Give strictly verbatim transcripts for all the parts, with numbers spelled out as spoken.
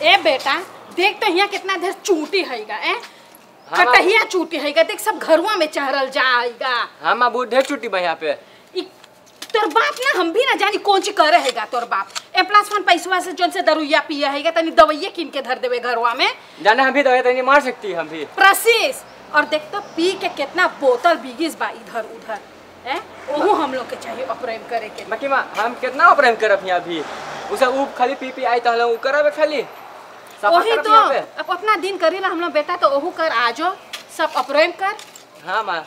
ए बेटा देख तो यहाँ कितना देर चूटी हैगा ए हाँ, कटहिया चूटी हैगा देख सब घरवा में चहरल जाएगा। हाँ माँ बहुत ढेर चूटी बा यहाँ पे। तोर बाप ना हम भी ना जानी कौन ची करे हैगा तोर बाप ए प्लस वन पैसवा से जोन से दरुइया पिया हैगा तनी दवाइया किन के धर देवे घरवा में जाने हम भी दवाई तनी मार सकती हम भी प्रसिस और देख तो पी के कितना बोतल बिगिस बा इधर उधर ए ओहू हम लोग के चाहिए ऑपरेट करे के। बाकी माँ हम कितना ऑपरेट करब यहाँ भी उसे ऊ खाली पी पी आई तो हम करब खाली वही तो अब अपना दिन करी ला हम लोग बेटा तो ओहू कर आजो सब ऑपरेट कर। हाँ माँ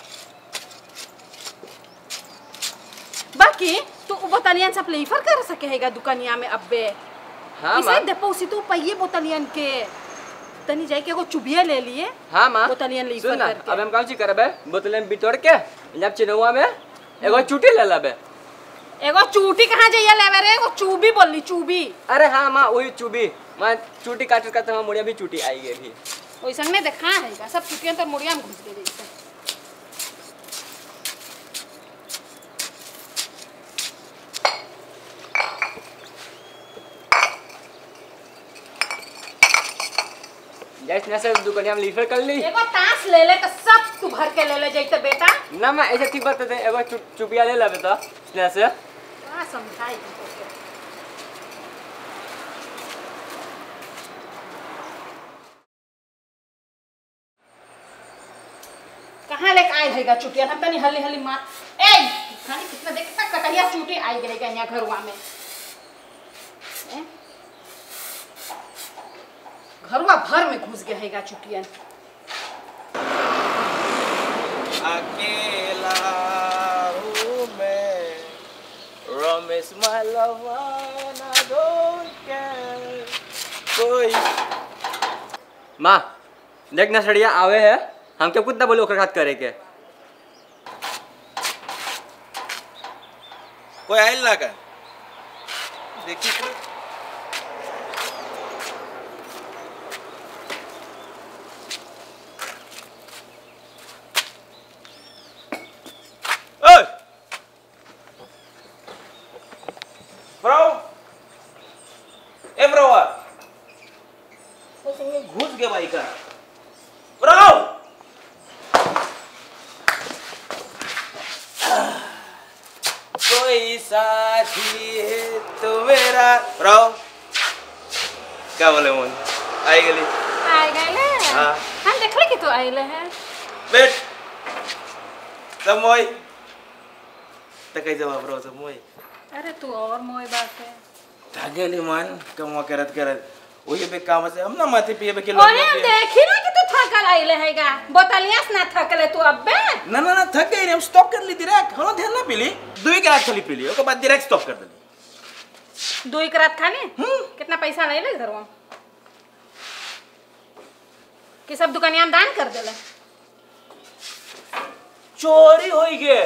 बाकी तू बोतलियन सब लेफर कर सके हैगा दुकानिया में अब्बे। हाँ इसे डिपोजिट तू पहिए बोतलियन के तनी जाई के एगो चुबिया ले लिए। हाँ माँ बोतलियन लेफर करके अब हम कौन सी करबे बोतलियन बितोड़ के जब चिनौआ में एगो चूटी ले लेबे। एगो चूटी कहाँ जाइए लेवे रे एगो चूबी बोलली चूबी। अरे हाँ माँ वही चूबी माँ चूटी काट काट हम मुड़िया भी चूटी आई गई भी वैसा में देखा हैगा सब चुटियन तो मुड़िया में घुस गई जैसे। जैसे से दुकानिया में लीफर कर ली एगो तास ले ले तो सब तू भर के ले ले जैते बेटा ना मैं ऐसे ठीक बात है एगो चुपिया ले लेबे तो इसने से हां समझाई तुमको कहां लेके आए हैगा चुटिया हम तनी हल्ली हल्ली मार ए खाली कितना देख कितना कटहिया चुटी आई गई है यहां घरवा में ए घरवा भर में घुस गया हैगा चुटियन। अकेला हूँ मैं रमेश मालवाना डोंट केयर कोई। माँ देख ना सड़िया आवे है हम क्या कुछ ना बोले ओकर हाथ करे के कोई आइल ना का देखी तो ब्रो ए ब्रो घुस गया भाई का ब्रो कोई साथी है तो मेरा ब्रो क्या बोले मुन आई गली आई गले हां हम देख ले कि तू आइले है बेट समोई तक जवाब ब्रो समोई अरे तू और मोय बात है थागेली मान कमवा करत करत ओही पे काम से हम ना माथे पिए के लोग ओए देखी ना कि तू थकल आइले हैगा बोतलियास ना थकले तू अब्बे ना ना ना थक गई हम स्टॉप कर ली डायरेक्ट हम ध्यान ना पीली दुई के रात खाली पीली ओके बाद डायरेक्ट स्टॉप कर देली दुई के रात खाली कितना पैसा ले ले घरवा कि सब दुकानिया में दान कर देले चोरी होई गे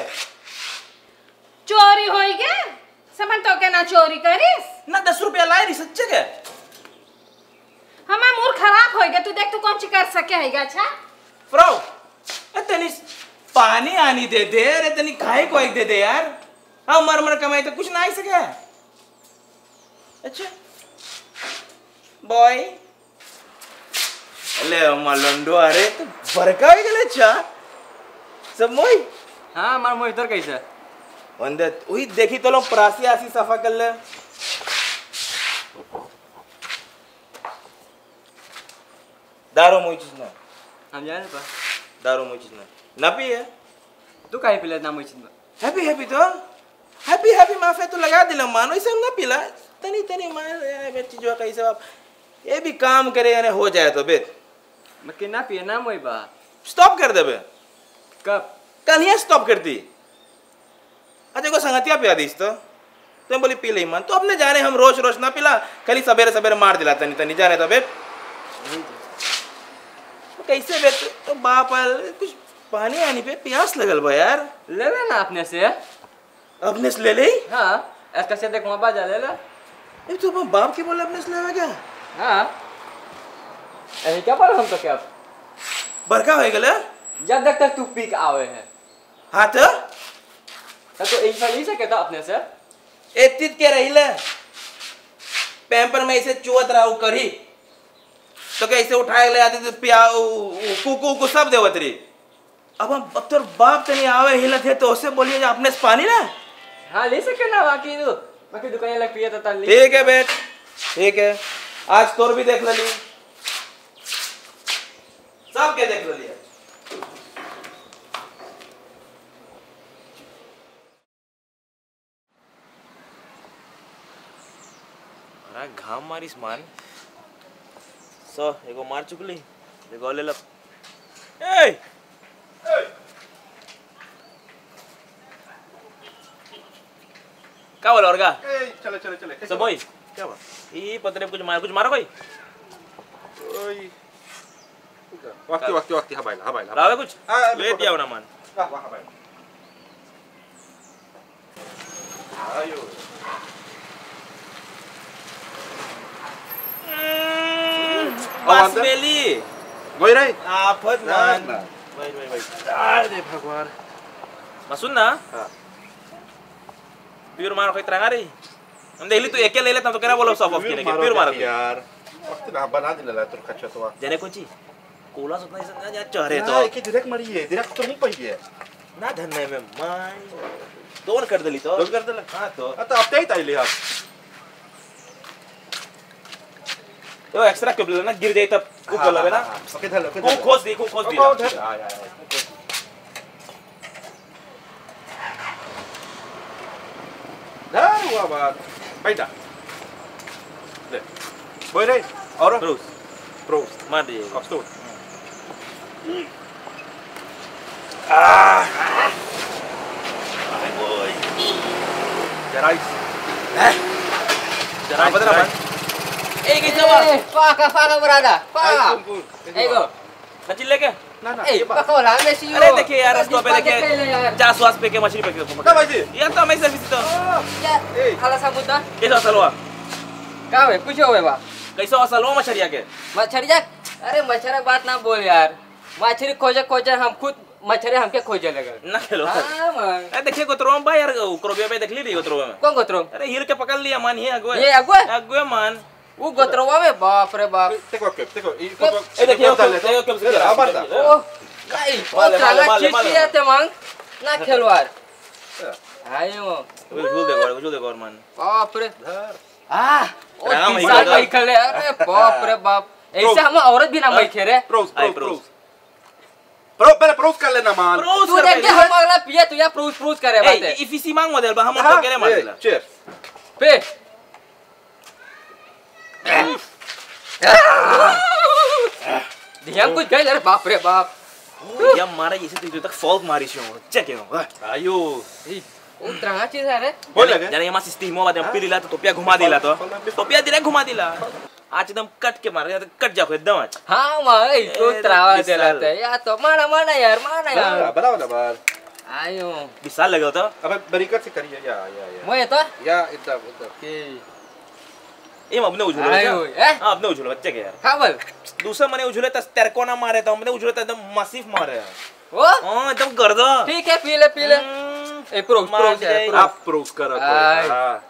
चोरी होई गे समन तो के ना चोरी करिस ना दस रुपया लाई रही सच्चे के हमार मूड खराब होई गे तू देख तू कौन ची कर सके हैगा अच्छा फ्रो इतनी पानी आनी दे दे अरे इतनी खाए को एक दे दे यार हाँ मर मर कमाई तो कुछ ना आई सके अच्छा बॉय ले मलंडो अरे तो बरका हो गले अच्छा सब मोई हाँ हमार मोई इधर कैसे वंदे वही देखी तो लो परासी आसी सफा कर ले दारू मोई चीज ना हम जाने पा दारू मोई चीज ना ना पी है तू काहे पिले ना मोई चीज में हैप्पी हैप्पी तो हैप्पी हैप्पी माफे तो लगा दिला मानो इसे हम ना पिला तनी तनी मार ये चीज जो कैसे आप ये भी काम करे यानी हो जाए तो बेट मैं के ना पिए ना मोई बा स्टॉप कर दे बे कब कल ही स्टॉप कर दी अच्छा को संगतिया पिया दीस तो तुम बोली पी ले मन तो अपने जाने हम रोज रोज ना पिला कल सवेरे सवेरे मार दिला तनी तनी जाने तो बेट तो कैसे बेट तो बाप कुछ पानी आनी पे प्यास लगल बा यार ले ले ना अपने से अपने से ले ले हाँ ऐसा से देख वहाँ बाजा ले ले ये तो बाप के बोले अपने से ले क्या हाँ ऐसे क्या पर हम तो क्या बरका हो गया जब तक तक तू पी के आवे है हाँ तो तो एक साल ही से कहता अपने से एतित के रही ले पैम्पर में इसे चुवत रहा करी तो कैसे उठाए ले आते तो पिया कुकू को सब देवत रे। अब हम अब तोर बाप तनी आवे हिलत है तो उससे बोलिए अपने से पानी ना। हाँ ले सके ना बाकी तो बाकी दुकान लग पिया था। ठीक है बेट ठीक है आज तोर भी देख ली सब के देख लिया। घाम मारिस मान सो एगो मार चुकली एगो ले लब ए का बोला और का ए चले चले चले सब भाई क्या बात ये पतरे कुछ मार कुछ मारो भाई ओए वक्ती वक्ती वक्ती हा बाइला हा बाइला रावे कुछ हाँ, ले दिया ना मान वाह वाह हा बाइला आयो बस बेली गई रे आफत मान भाई भाई भाई अरे भगवान मसुन ना हां प्योर मार कोई तरंगा रे हम देख ली तू एक ले लेता तो केरा बोलो सॉफ ऑफ के प्योर मार यार वक्त ना बना दिला तुर कच्चा तो जने कोची कोला सपना संगा जा चहरे तो ना एक डायरेक्ट मरी है डायरेक्ट तो नहीं पई है ना धन्ने में माय दोन कर दली तो दोन कर दिला हां तो आता अब ते ताईले आप तो एक्स्ट्रा क्यों ना गिर जाए तब कुक कर लेना ओके धर ओके को खोज दी को खोज दी आ या धर हुआ बात बैठा ले बोल रे और प्रोस प्रोस मार दिए अब स्टोर आई बॉय जरा जरा बदला मान ए कैसे बा Faka, faka berada. Faka. Ego. नचिल लेके ना ना Eh, ये बात faka lah, Messi. अरे देखिए यार इसको पे देखिए चास वास पे के मछली पे के ना भाई जी यार तो हमें सर्विस तो Ya, ala sabut dah. कैसा असलवा Kau eh, कुछ हो बा. कैसा असलवा मछलिया के मछरिया, अरे मछरिया बात ना बोल यार. मछली खोजे खोजे हम खुद मछली हमके खोजे लगे. ना खेलो हाँ man. अरे देखिए गोत्रो में भाई यार क्रोबिया पे देख ली रही गोत्रो में कौन गोत्रो? अरे हिल के पकड़ लिया मान ही अगुए ये अगुए? अगुए मान वो गोत्रोवा में बाप रे बाप. देखो के देखो ये फोटो ए देखिए देखिए कब से आबर दा Oh, kai. Oh, Male, male, terang male, cici male. ya temang. Na keluar. Ayo. झूल देखो झूल देखो मान बाप रे. धर Ah, oh, Terang bisa mahal mai kale. अरे बाप रे बाप. ऐसे हम औरत भी ना mai थे रे. प्रोस आई प्रोस प्रोस प्रो पहले प्रोस कर लेना मान प्रोस तू देख के हम अगला पिया तू या प्रूफ प्रूफ करे बात है. ए इफिसी मांग मॉडल बा हम तो करे मॉडल चेयर पे. दिया कुछ गए रे बाप रे बाप. या मारा ये से तू तक फॉल्ट मारी छो चेक है आयो वो तरंगा चीज है रे. बोल लगे जाने ये मां सिस्टम में बात पिलीला तो टोपिया घुमा दिला तो टोपिया direct घुमा दिला आज एकदम कट के मार कट जाओ एकदम आज हाँ माँ तो त्रावा देला थे या तो माना माना यार माना यार. बड़ा वाला बार आयो. विशाल लगे तो अब बरीकत से करिए या या या मैं तो या एकदम एकदम के ए अपने उछलो आयो ए हां अपने उछलो बच्चे के यार खाबल. दूसरा मने उछले त तेरे को ना मारे तो हमने उछले त एकदम मसिफ मारे ओ हां एकदम गर्द ठीक है पी ले पी ले. ए प्रूफ प्रूफ है प्रूफ. आप प्रोस करो आय. हां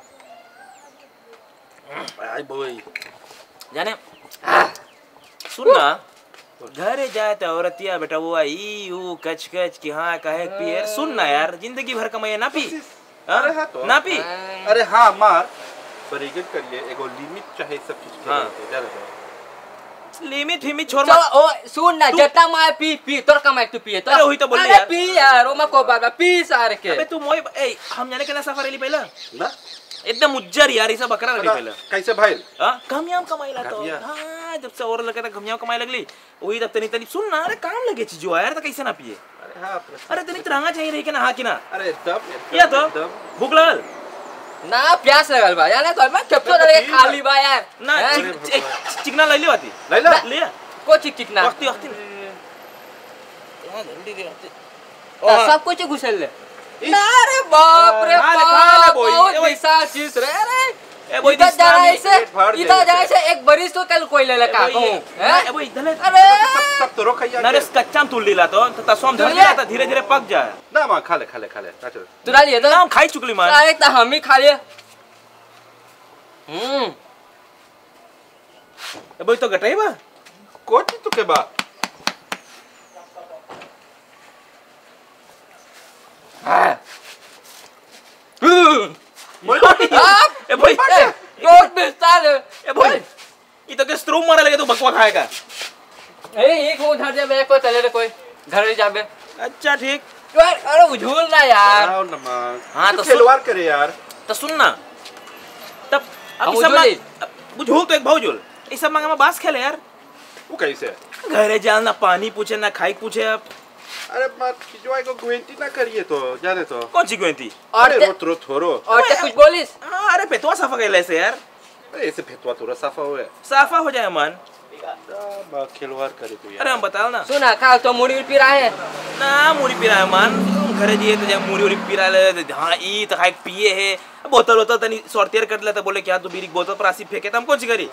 आई बॉय जाने सुन ना घरे जाए तो औरतिया बेटा वो आई वो कच कच की हाँ कहे पिए सुन ना यार जिंदगी भर कमाए ना पी हाँ? अरे हाँ तो ना पी अरे हाँ मार बरीकत करिए एगो लिमिट चाहे सब चीज के हाँ। रहते, ज्यादा तो लिमिट हिमिट छोड़ चलो मत ओ सुन ना जटा माय पी पी तोर कमाई तू पिए तो अरे वही तो बोल अरे यार। पी यार ओ मको बाबा पी सारे के. अबे तू मोई ए हम जाने के ना सफर ली पहला ना एकदम उज्जर यार ऐसा बकरा रही पहला कैसे भाई हां कमियाम कमाई ला तो कमियां। हां जब से और लगे तो कमियाम कमाई लगली वही तब तनी तनी सुन ना अरे काम लगे चीज जो यार तो कैसे ना पिए अरे हाँ अरे तनी तरंगा चाहिए रही के ना हाँ कि ना अरे दब या तो भूख लगल ना प्यास लगल बा यार तो मैं चप्पो लगे खाली बा यार. ना हैं? चिक- चिक- चिकना ले ली बाती लैला लिया को चिक चिक ना. वक्ती वक्ती ना, सब कुछ घुसल ले. ना रे बाप रे खा ले, खा ले बाप बोई, बहुत ए बोई। विशाल चीज रे अरे. ए बोई इधर जा इस्लामी ऐसे पेट भर इधर जा जाए ऐसे एक बरिस तो कल कोई ले ले का कहूं हैं? ए बोई इधर अरे सब सब तो रोक या नरेश कच्चा में तुल लीला तो तो तसम धर तुलिया? लिया तो धीरे धीरे पक जाए ना मां खा ले खा ले खा ले ना चल तू डाल ये तो ना हम खाई चुकली मान सारे तो हम ही खा लिए. हम्म ए बोई तो गटाई बा कोची तू के बा मोई ए भाई रोड में स्टार ए भाई ये तो के स्ट्रोम मारे लगे तू बकवा खाएगा। ए एक हो धर जाबे कोई चले रे कोई घर ले जाबे। अच्छा ठीक यार अरे उझूल ना यार। आओ नमाज हाँ, तो खिलवाड़ करे यार। तो सुन ना तब अब हम इस सब उझूल ही। बुझूल तो एक भाउजुल इस सब मांगे में बास खेले यार। वो कैसे घरे जाल ना पानी पूछे ना खाई पूछे। अब अरे मत खिजवाई को गुएंटी ना करिए तो जाने तो कौन सी गोइंती और अरे ते- रोत रोत थोरो और ते कुछ बोलिस हाँ, अरे पेटवा साफा कैले से यार अरे ऐसे भेतवा थोड़ा साफा हुए साफा हो जाए मन। बा खिलवाड़ करे तू यार। अरे हम बताओ ना सुना काल तो मुड़ी पी रहा है ना मुड़ी पी रहा है मन घरे जिए तो जब मुड़ी उड़ी पी रहा है हाँ ई तो खाई पिए है बोतल बोतल तनी सौरतेर कर लेता बोले क्या तू बीरी बोतल पर आसी फेंके तो हम कौन सी करी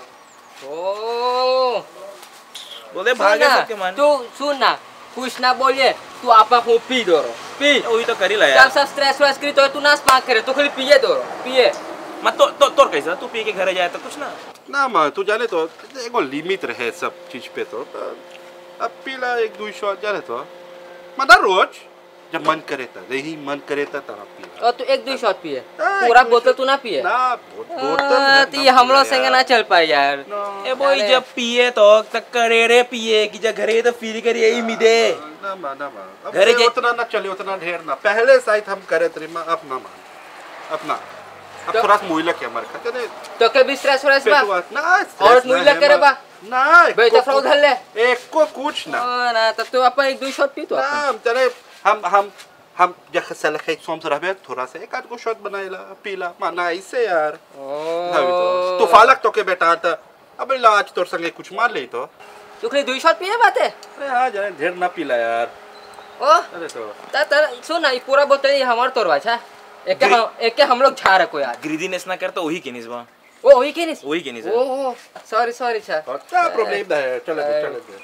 ओ बोले भागे सुना, सबके मन तू सुन ना कुछ ना बोलिए तू आपा को पी दो रो पी वही तो करी ला जब यार। सब स्ट्रेस वेस करी तो तू नाश पाक करे तो खाली पिए दो रो पिए मत तो तो तोर कैसा तू पी के घरे जाए तो कुछ ना ना मां तू जाने तो एगो लिमिट रहे सब चीज पे तो अब पीला एक दो शॉट जाने तो मदा रोज जब मन करे था यही मन करे था तब पीला और तू एक दो शॉट पिए पूरा बोतल तू ना पिए ना बोतल हाँ, तो ये हम लोग संग ना चल पाए यार ए बोई जब पिए तो तक करे रे पिए कि जब घरे तो फील करी यही मिदे ना मान ना मान अब घरे जे- उतना ना चले उतना ढेर ना पहले शायद हम करे थे मां अब ना मान अपना अब तो- थोड़ा मुइला के मर खाते ने तो कभी स्ट्रेस वेस बा पेटवा ना और मुइला करे बा ना बे तो फ्राउ धर ले एक को कुछ ना ओ ना तब तो अपन एक दो शॉट पी तो ना अपन हम चले हम हम हम जख सला खाई सोम से रहबे थोड़ा सा एक आध को शॉट बनाइला पीला माना ऐसे यार भाभी तो तू फालक तो के बेटा था अब लाज तोर संगे कुछ मार ले तो तू खाली दो शॉट पिए बात है अरे हां जाने ढेर ना पीला यार ओ अरे तो त त सुन ना ये पूरा बोतल ये हमार तोरवा छा एक के हम एक के हम लोग छा रखो यार ग्रीदीनेस ना कर तो वही के निसबा ओ वही के नहीं वही के निस ओ ओ सॉरी सॉरी छा क्या प्रॉब्लम है चले दे चले दे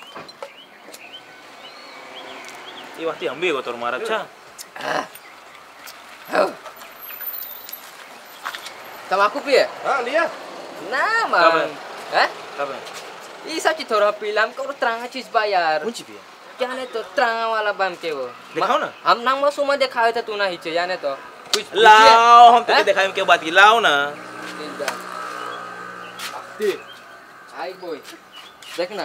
ये वक्त हम भी हो तोर मार अच्छा तमाकू पिए हां लिया ना कब मान है? हैं कब है ये सब चीज थोड़ा पीला हम को त्रांगा चीज बा यार कौन सी पिए जाने तो त्रांगा वाला बम के वो दिखाओ ना। हम ना मसू में दिखाए थे तू ना हिचे जाने तो कुछ लाओ हम तो हैं? दिखाई में क्या बात की लाओ ना आई बॉय देखना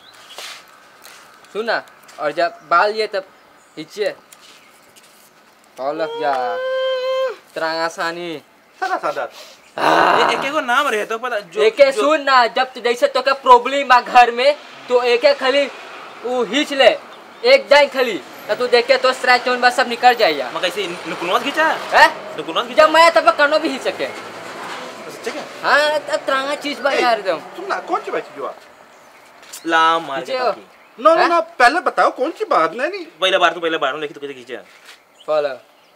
सुना और जब बाल ये तब हिचे लग जा त्रांगा सानी सादा सादा ए- एक एक को नाम रहे तो पता जो एक जो- सुन ना जब तो जैसे तो क्या प्रॉब्लम बा घर में तो एक एक खाली वो हिच ले एक जाए खाली तो तू देखे तो स्ट्रेच होने बस सब निकल जाएगा मैं कैसे नुकुनवास खींचा हैं नुकुनवास खींचा जब मैं तब कनो भी हिच सके सच्चे क्या हाँ तब त्रांगा चीज बा यार एकदम तुम ना कौन सी बात जो लाम मार के खींचे हो। ताकि नो नो हैं? नो पहले बताओ कौन सी बात नहीं नहीं पहले बार तू पहले बार देखी तो कैसे खींचा फॉलो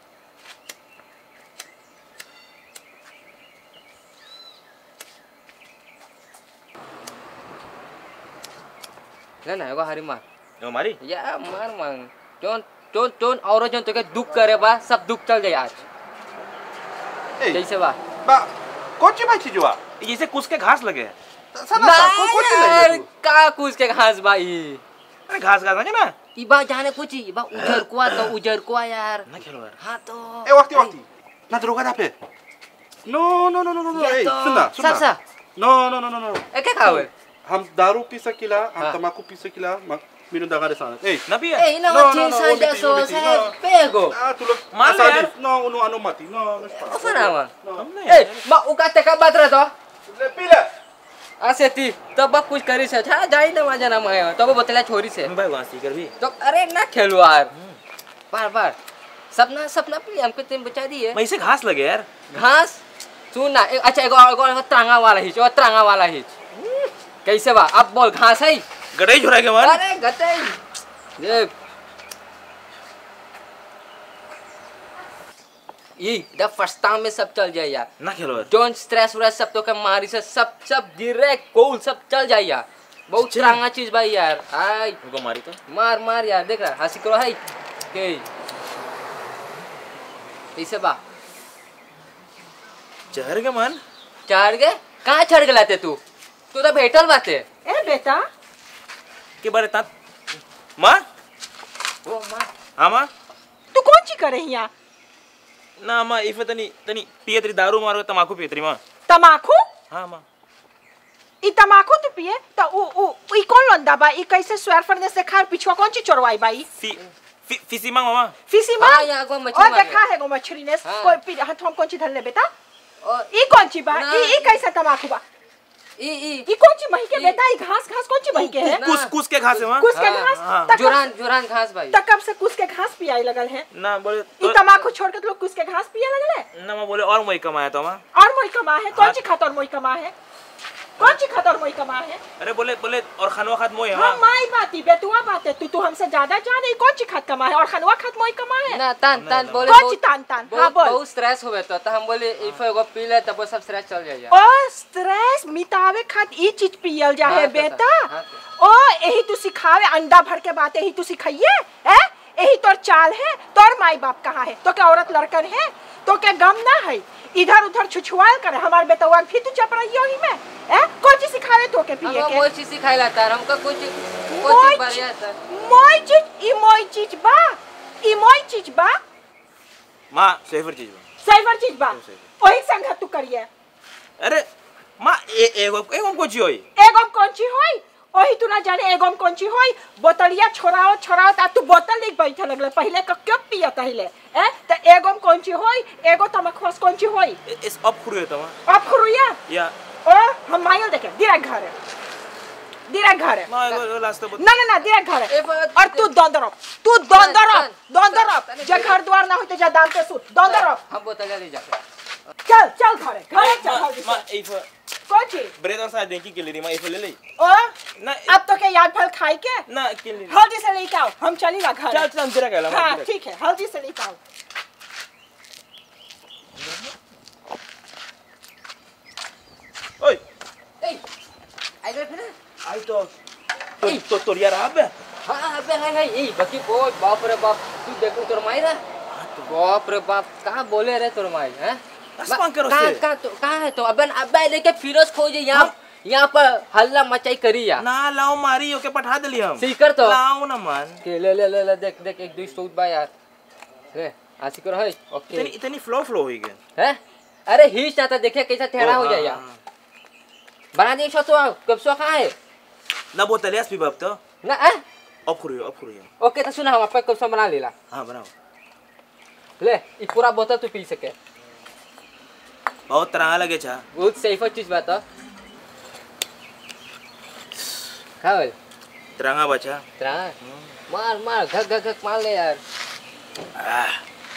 ना ना एगो हारी मार हमारी या मार मार जोन जोन जोन और जोन तो के दुख करे बा सब दुख चल जाए आज ए जैसे बा बा कौन सी बात जो ये जैसे कुछ के घास लगे सादा सा कौन सी यार लगे का कुछ के घास भाई अरे घास घास ना ना इबा जाने कुछ इबा उजर कुआ तो उजर कुआ यार ना खेलो यार हाँ तो ए वक्ती वक्ती ना droga da pe no no no no no ये ए तो सुनना सुनना सा no no no no no ए क्या खावे हम दारू पी सकिला हम हाँ. तमाकू पी सकिला मीनू दगारे साना ए ना पिए ए ina No, no no, no, sa omiti, so omiti, sa no. pego ah tu lo मान ले यार। no no ano mati no no apa nama हमने eh ma ukate ka batra to ले पी ले आसे ती तब बा कुछ करी से था जाई ना मजा ना मैं तब बतला छोरी से भाई वहां स्पीकर भी तो अरे ना खेलो यार बार बार सपना सपना पे हमको तुम बचा दिए मैं इसे घास लगे यार घास सुन ना एक- अच्छा एगो एगो एगो त्रांगा वाला हिच और त्रांगा वाला हिच कैसे बा अब बोल घास है गड़े झुरा के मान अरे गते देख ये द फर्स्ट टाइम में सब चल जाए यार ना खेलो यार डोंट स्ट्रेस व्रेस सब तो के मारी से सब सब डायरेक्ट कोल सब चल जाए यार बहुत अच्छा। त्रांगा चीज भाई यार आई उनको मारी तो मार मार यार देख रहा हंसी करो है के कैसे बा चहर के मान चढ़ गए कहाँ चढ़ गए लाते तू तू तो बैठल बाते ए बेटा के बारे तात माँ ओ माँ हाँ माँ तू कौन ची करे यहाँ ना माँ इफ तनी तनी पिए तरी दारू मारो तमाकू पिए तरी माँ तमाकू हाँ माँ ई तमाकू तू पिए तो उ उ ई कौन लंदा बा ई कैसे स्वेर फरने से खा पिछवा कौन ची चोरवाई बाई फी फी फीसी माँ मामा फिसी मां हाँ, यहाँ को मछली और मार देखा है गो मछली ने हाँ। कोई पी हाथ हम कौन ची धर ले बेटा और ई कौन ची बा ना, ई ई कैसे तमाकू बा ई ई ई कौन ची मही के ई- बेटा ई घास घास कौन ची मही के है ना। कुस कुस के घास है माँ कुछ के हाँ, घास हाँ। तक जोरान जोरान घास भाई तक कब से कुछ के घास पियाई लगल है ना बोले ई तमाकू छोड़ के तो लोग कुछ के घास पिए लगले ना माँ बोले और मोई कमाया तो माँ और मोई कमा है कौन ची खाता और मोई कमा है कौन ची खाता और मोई कमा है अरे बोले बोले और खानवा खात मोई हाँ हाँ माई बाती बेटुआ बात है तू तू हमसे ज्यादा जाने कौन ची खात कमा है और खनवा खात मोई कमा है ना तान तान ना। बोले कौन बहुत- ची तान तान हाँ बहुत बोल बहुत स्ट्रेस होवे तो तो हम बोले इफ एगो पी ले तब वो सब स्ट्रेस चल जाएगा ओ स्ट्रेस मिटावे खात ई चीज पियल जा है हाँ, तो बेटा हाँ, ओ यही तू सिखावे अंडा भर के बात यही तू सिखाइए है यही तोर चाल है तोर माई बाप कहाँ है तो क्या औरत लड़कन है तो क्या गम ना है इधर उधर छुछुआल करे हमार बेटवा फिर तू चप रही हो ही में है कौन चीज सिखावे तो के पिए हमको के वो चीज सिखाई लाता है हमको कुछ कुछ मोई बढ़िया चीज- था मोई चीज ई मोई चीज बा ई मोई चीज बा माँ सेफर चीज माँ सहीवर चीज बा वही संग तू करिए अरे माँ ए एगो एगो कोची होई एगम कौन ची होई ओही तू ना जाने एगम कौन ची होई बोतलिया छोड़ाओ छोड़ाओ ता तू बोतल लेके बैठे लगले पहले क क्यों पिया पहले ए त एगम कौन ची होई एगो तमखोस कौन ची होई ए- इस अब खुरी होता माँ अब खुरुया या ओ हम माइल देखे direct घर है direct घर है माँ एगो लास्ट तो ना ना ना direct घर है ए, but- और तू दंदरप तू दंदरप सन, सन, दंदरप सन, जे घर द्वार ना होते जा दांते सु दंदरप हम बोतल ले जाते चल चल घर है घर है, चल माँ जल्दी माँ से। इफ कौन ची ब्रेड और साथ देखी के लिए माँ इफ ले ले ओ ना अब तो के याद फल खाई के ना के लिए हल्दी से लेके आओ हम चली ला घर चल चल हम तेरा कहला माँ हाँ तेरा- ठीक है हल्दी से लेके आओ ओए ए आई गए फिर आई तो तो तो तो यार आप है हाँ अबे है है ए बाकी ओ बाप रे बाप तू देखो तोर माई रे बाप रे बाप कहाँ बोले रे तोर माई हैं आसमान करो कहाँ से। कहाँ तो कहाँ है तो अबे अबे लेके फिरोज खोजे यहाँ यहाँ पर हल्ला मचाई करी या ना लाओ मारी ओके पठा दिली हम सीकर तो लाओ ना मान के ले ले ले ले देख देख एक दो सूट बा यार ले आसी कर है ओके इतनी इतनी फ्लो फ्लो हुई गया है अरे हिच ना था देखे कैसा ठहरा हो जाए यार बना दे शो तो कब सो कहाँ है ना बोतल यास भी बाप तो ना है अब खुरी अब खुरी ओके तो सुना हम आपका कब सो बना लेला हाँ बनाओ ले ये पूरा बोतल तू पी सके बहुत तरह लगे छा बहुत सेफ चीज बात है खा बोल तिरंगा बचा त्रा मार मार घक घक घक मार ले यार आह।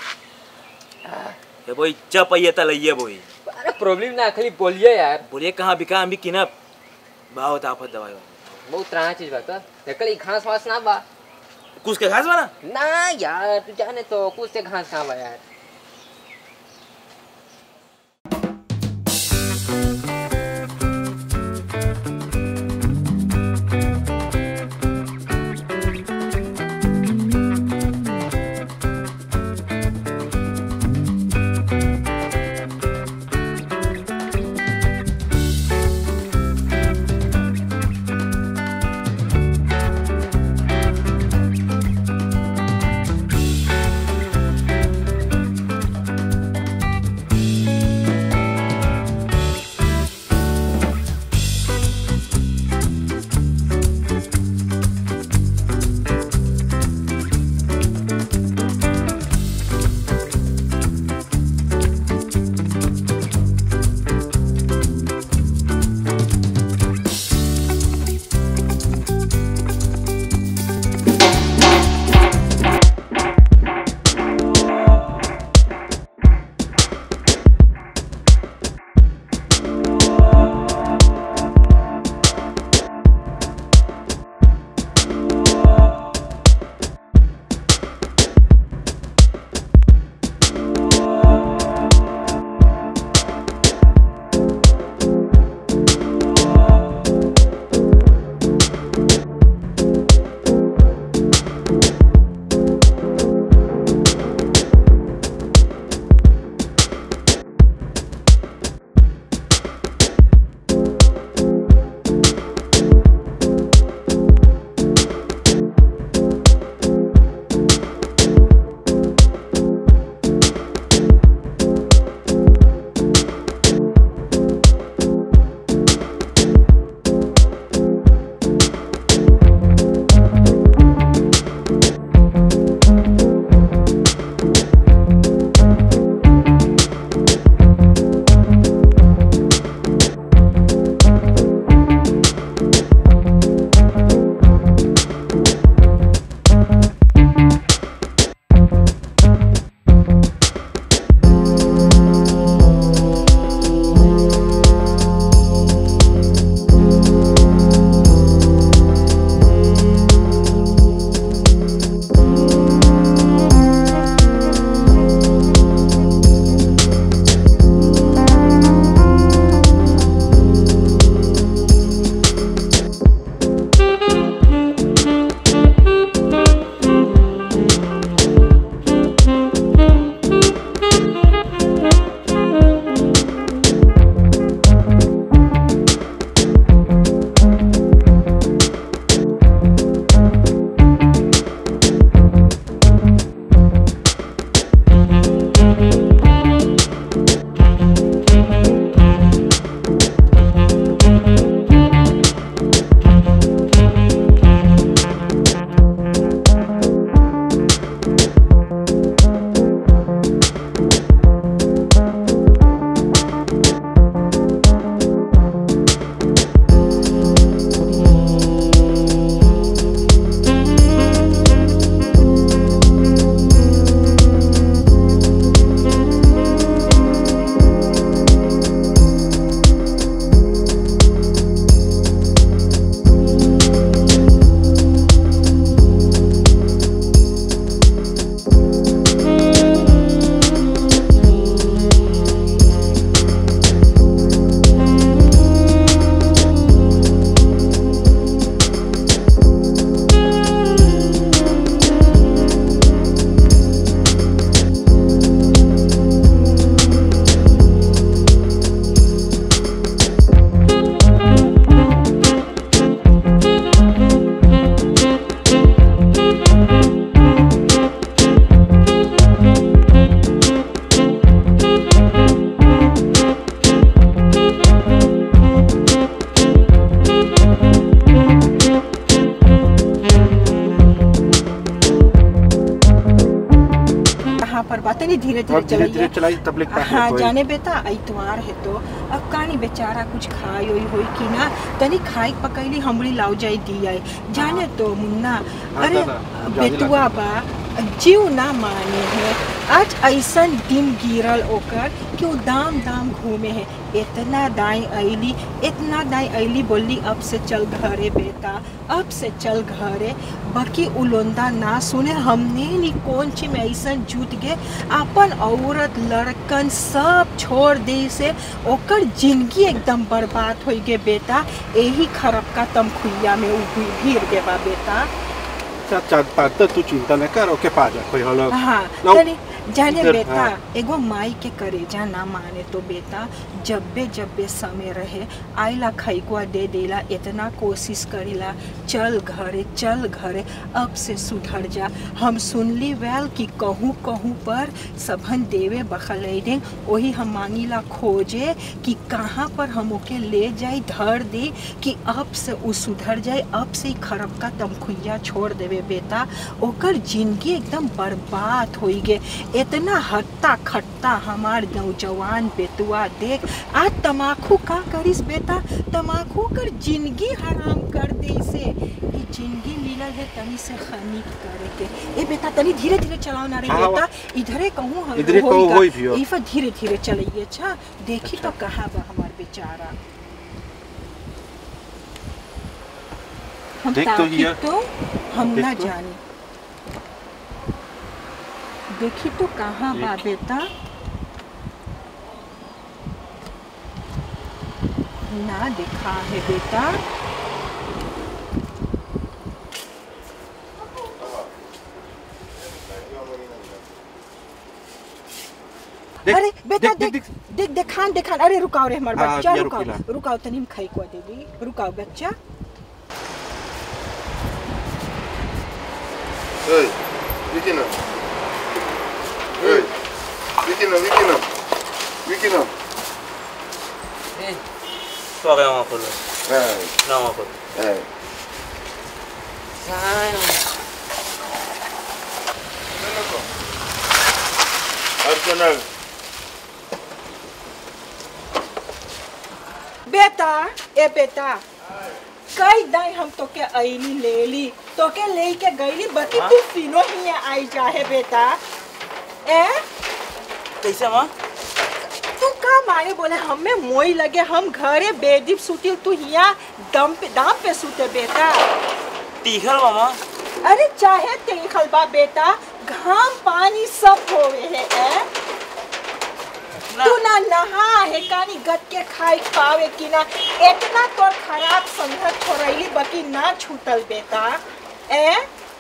ये बोई चप ये तल ये बोई अरे प्रॉब्लम ना खाली बोलिए यार बोलिए कहाँ बिका हम भी किना बहुत आफत दवाई बहुत तरह चीज बात है देखल ई घास वास ना बा कुछ के घास बना ना यार तू जाने तो कुछ से घास कहाँ बा यार धीरे और धीरे धीरे धीरे चलाइए। चलाई तबलीग पास हाँ कोई। जाने बेटा इतवार है तो अब कहानी बेचारा कुछ खाई हुई हुई कि ना तनी खाई पकैली हमरी लाउ जाई दी आई जाने तो मुन्ना अरे दादा, जाही बेतुआ बा जीव ना माने है आज ऐसा दिन गिरल ओकर कि वो दाम दाम घूमे है इतना दाई अली इतना दाई अली बोली अब से चल घरे बेटा अब से चल घरे बाकी उलोंदा ना सुने हमने नी कौन ची में ऐसा जूट गए अपन औरत लड़कन सब छोड़ दे से ओकर जिंदगी एकदम बर्बाद हो गए बेटा यही खरब का तम खुइया में भीड़ गए बा बेटा चार पाँच तो तू चिंता न कर ओके पा जा कोई हलो हाँ लो, तनी जाने इधर, बेटा हाँ। एगो माई के करेजा ना माने तो बेटा जब्बे जब्बे समय रहे आइला खैकुआ दे देला इतना कोशिश करेला चल घरे चल घरे अब से सुधर जा हम सुनली वैल कि कहूँ कहूँ पर सबन देवे बखले दे वही हम मांगीला खोजे कि कहाँ पर हम ओके ले जाए धर दे कि अब से वो सुधर जाए अब से ही खरब का तमखुइया छोड़ देवे बेटा ओकर जिंदगी एकदम बर्बाद हो गए इतना हट्टा खट्टा हमार नौजवान बेटुआ देख आज तमाकू का करिस बेटा तमाकू कर जिंदगी हराम कर दे से ये जिंदगी मिलल है तनी से खनीक करे के ए बेटा तनी धीरे धीरे चलाओ ना रे हाँ, बेटा इधरे कहूँ हम इधरे कहूँ होई भी हो। इफा धीरे धीरे चलाइए अच्छा देखी तो कहाँ बा हमार बेचारा हम देख तो ताकि हिया। तो हम देख ना तो। जाने देखी तो कहाँ बा बेटा ना दिखा है बेटा देख, अरे बेटा देख, देख देख, देख देखान देखान अरे रुकाओ रे हमार हाँ, बच्चा ये रुकाओ रुकीला। रुकाओ तनी खाई को दे दी रुकाओ बच्चा Hey, Vikina. Hey, Vikina, Vikina. Vikina. तो आ गया वहाँ पर Hey, ना वहाँ पर hey. Arsenal. बेटा ए बेटा कई दाई हम तो के आईली ले ली तो के ले के गईली बाकी तू तीनों ही आई जाए बेटा ए कैसे माँ तू का मारे बोले हमें मोई लगे हम घरे बेदीप सुतिल तू हिया दम पे दाम पे सुते बेटा तीखल मामा अरे चाहे तेरी खलबा बेटा घाम पानी सब होवे है ए? ना तू ना नहा है कानी गट के खाई पावे कि ना इतना तो खराब संगत छोड़ैली बाकी ना छूटल बेटा ए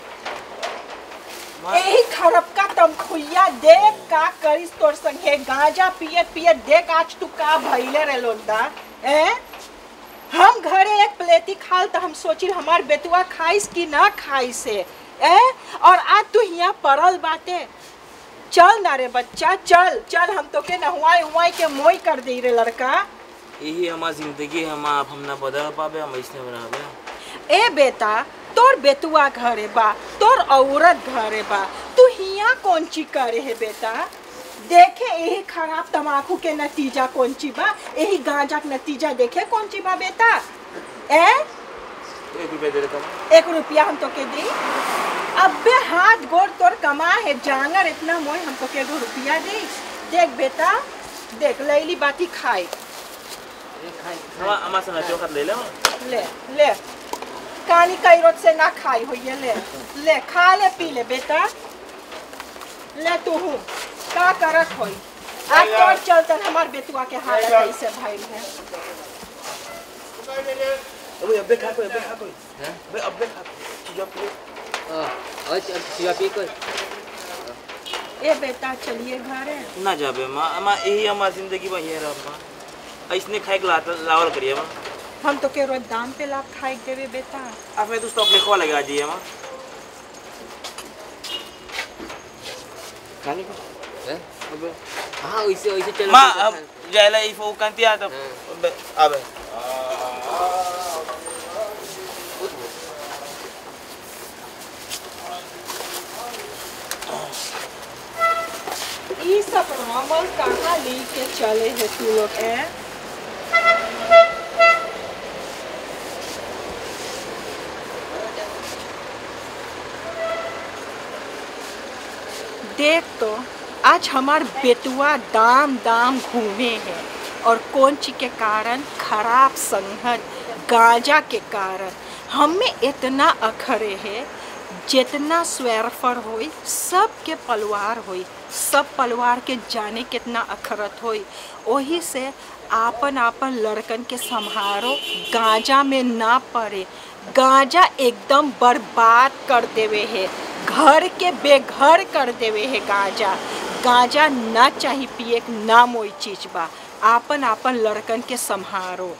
माँ यही खरब का तमखुइया देख का करिस तोर संगे गांजा पिए पिए देख आज तू का भइले रे लोंदा ए हम घरे एक प्लेटी खाल तो हम सोचिल हमार बेटुआ खाइस कि ना खाइस से ए और आज तू हिया पड़ल बाटे चल ना रे बच्चा चल चल हम तो के नहुआई हुआई के मोई कर दे रे लड़का यही हमारी जिंदगी है माँ अब हम ना बदल पावे हम इसने बनावे ए बेटा तोर बेटुआ घरे बा तोर औरत घरे बा तू हिया कौन ची करे है बेटा देखे यही खराब तमाकू के नतीजा कौन ची बा यही गांजा के नतीजा देखे कौन ची बा बेटा ए एक रुपया दे देता हूँ एक रुपया हम तो के दी अबे हाथ गोड़ तोर कमा है जांगर इतना मोय हम तो के दो रुपया दी देख बेटा देख लैली बाती खाई हमारा हमारा संग चौखट ले ले ले ले कानी कई रोज से ना खाई हुई है ले ले खा ले पी ले बेटा ले तू हूँ का करत होई आज तोर चलतन हमार बेटुआ के हालत ऐसे भाई है अबे अबे खा कोई अबे खा कोई अबे अबे खा चीज़ पे और चिया पी कोई ए बेटा चलिए घरे ना जाबे माँ माँ यही हमारी जिंदगी में ये रहा माँ ऐसने खाए के लाता लावल करिए माँ हम तो के रोज दाम पे लाभ खाई देवे बेटा अब मैं तो स्टॉप लिखवा लगा दिए माँ खाने को हैं? हाँ वैसे वैसे चलो माँ अब जायला इफ वो कंती आता अबे अबे ई सब रामल कहाँ लेके चले हैं तू लोग हैं? देख तो आज हमार बेटुआ दाम दाम घूमे हैं और कौन चीज के कारण? खराब संगत, गांजा के कारण। हमें इतना अखरे है, जितना स्वेरफर होई सबके पलवार होई, सब पलवार के जाने कितना अखरत होई। वही से आपन आपन लड़कन के संभारो, गांजा में ना पड़े। गांजा एकदम बर्बाद कर देवे है, घर के बेघर कर देवे है। गांजा गांजा ना चाहिए पिए, ना मोई चीज बा। आपन आपन लड़कन के संभारो।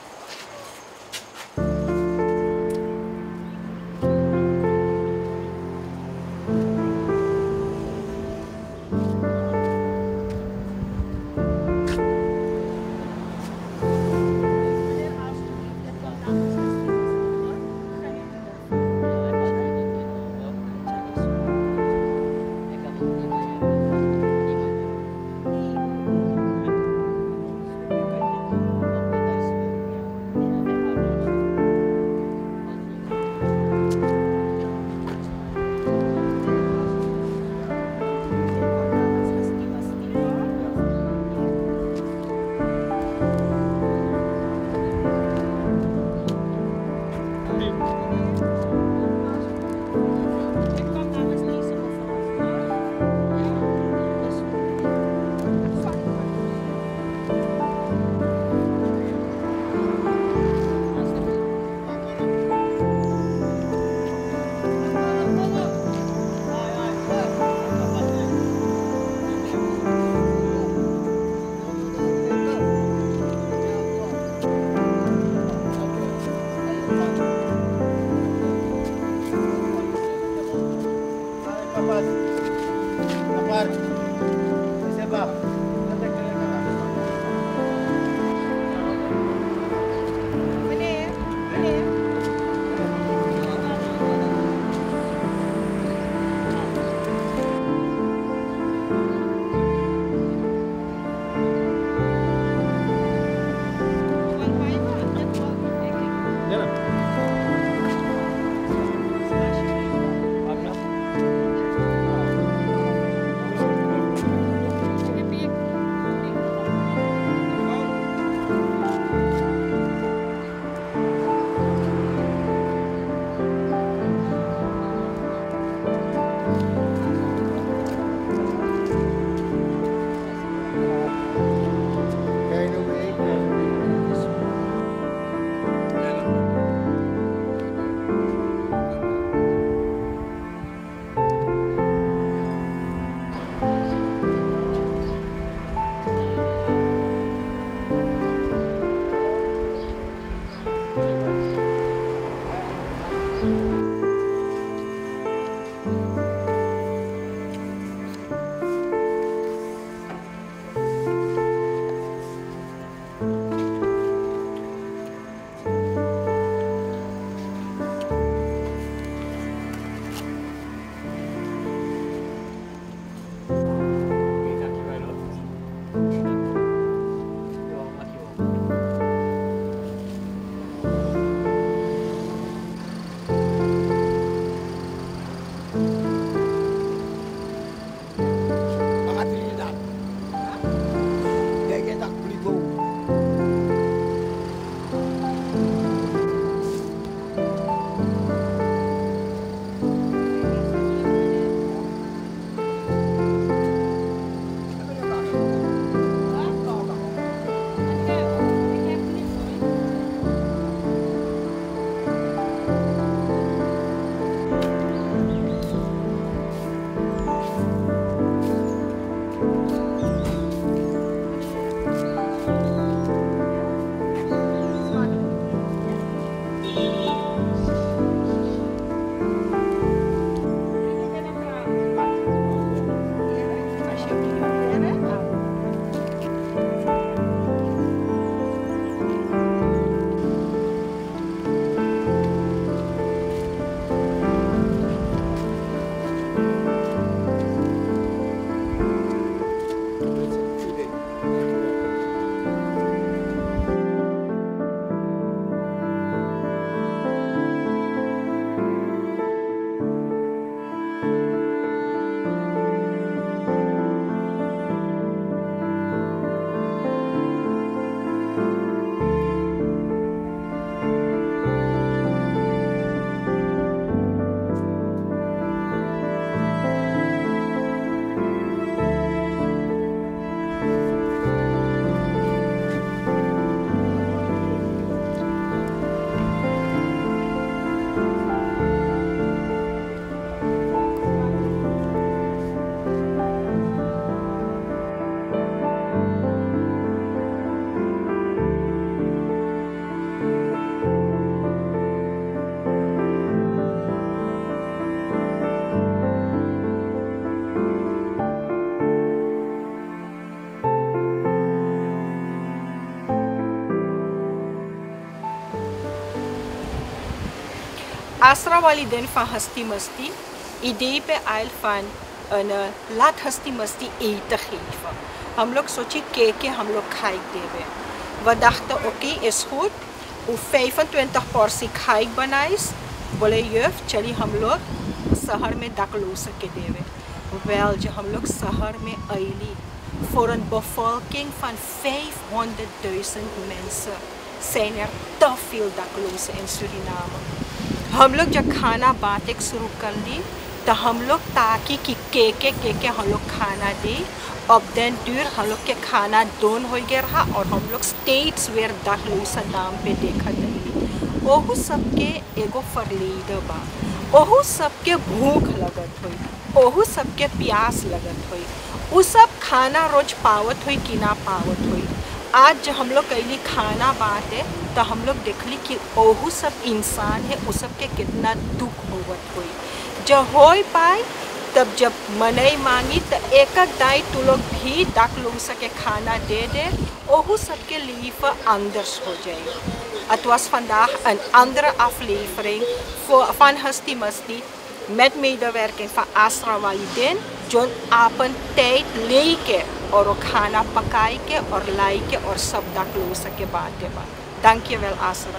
आसरा वाली दिन van हस्ती मस्ती idee पे आयल van een uh, laat हस्ती मस्ती eten geven. हम लोग सोची के के हम लोग खाई देवे. We dachten oké okay, is goed. Hoe vijfentwintig portie खाई बनाइस. बोले यफ चली हम लोग शहर में dakloze के देवे. Wel जो हम लोग शहर में आईली voor een bevolking van vijfhonderdduizend mensen zijn er te veel daklozen in Suriname. हम लोग जब खाना बातें शुरू कर ली तो हम लोग ताकि कि के के के के हम लोग खाना दे अब दिन दूर हम लोग के खाना दोन हो गया रहा और हम लोग स्टेट्स वेयर dakloze नाम पे देखा नहीं ओहू सबके एगो फरलीद बा ओहू सबके भूख लगत हुई ओहू सबके प्यास लगत हुई वो सब खाना रोज पावत हुई कि ना पावत हुई आज जब हम लोग कैली खाना बात है तो हम लोग देखली कि ओहू सब इंसान है उस सब के कितना दुख होवत हुई जब हो पाए तब जब मनई मांगी तो एक एक दाई तू लोग भी dakloze के खाना दे दे ओहू सबके leven anders हो जाए. Het was vandaag een andere aflevering voor, van Hasti Masti met medewerking van Asra Walidin, John Apen tijd leke और खाना पकाई के और लाई के और सब dakloze के बातें बात. Dankjewel Asra.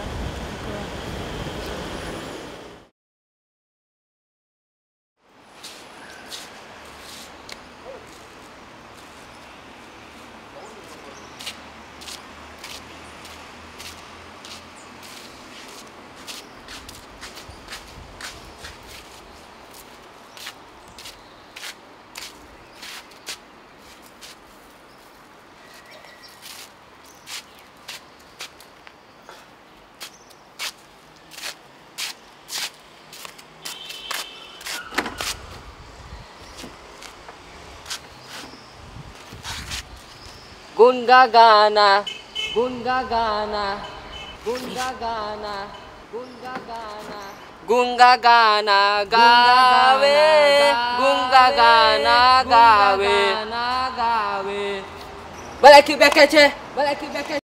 गुनगा गाना गुनगा गाना गुनगा गाना गुनगा गाना गुनगा गाना गावे गुनगा गाना गावे गावे. Balik ke back aja. Balik ke back.